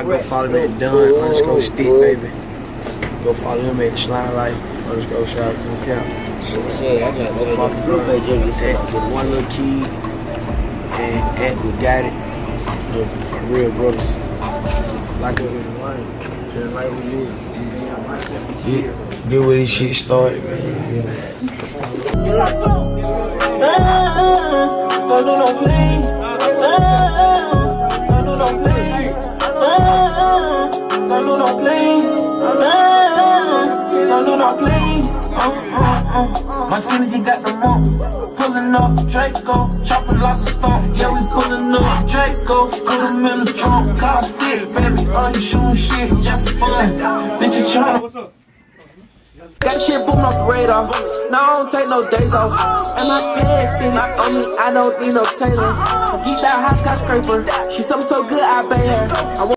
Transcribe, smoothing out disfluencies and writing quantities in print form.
Go follow me at Dun_stick, baby. Go follow him at Slime Life _shop on camp. Go follow Dun One Little Keed and at Lilgotit. The real brothers. Like it was mine. Just like we live. Get where this shit started, man. My skinny G got the mumps. Pulling up Draco, chopping like a stump. Yeah, we pulling up Draco. Put him in the trunk, call stick, baby. Oh, you shooting shit just for fun. Bitch, you tryna. Got shit booming off the radar. Now I don't take no days off. And my pants fit on me, I don't need no tailor. I get that hot skyscraper. She's something so good, I pay her.